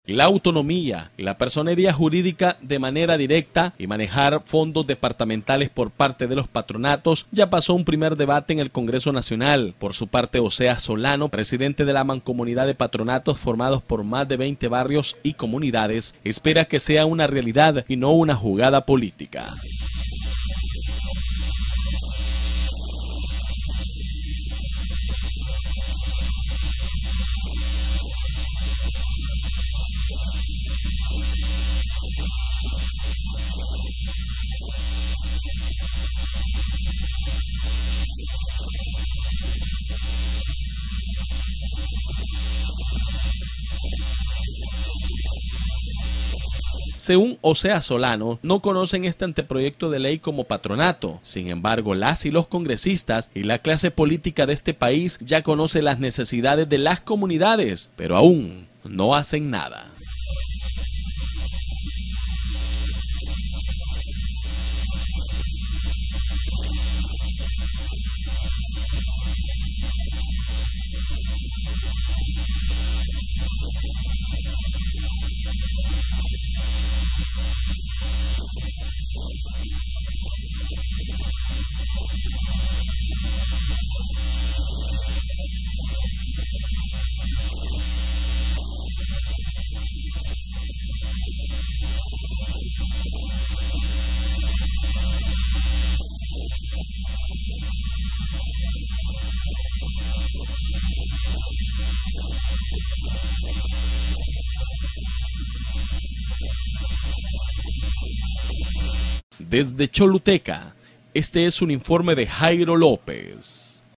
La autonomía, la personería jurídica de manera directa y manejar fondos departamentales por parte de los patronatos ya pasó un primer debate en el Congreso Nacional. Por su parte, Oseas Solano, presidente de la Mancomunidad de Patronatos formados por más de 20 barrios y comunidades, espera que sea una realidad y no una jugada política. Según Oseas Solano, no conocen este anteproyecto de ley como patronato. Sin embargo, las y los congresistas y la clase política de este país ya conocen las necesidades de las comunidades, pero aún no hacen nada. Desde Choluteca, este es un informe de Jairo López.